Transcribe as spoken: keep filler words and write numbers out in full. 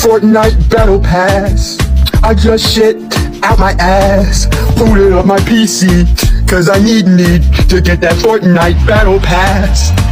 Fortnite battle pass. I just shit out my ass, booted up my P C, cause I need need to get that Fortnite battle pass.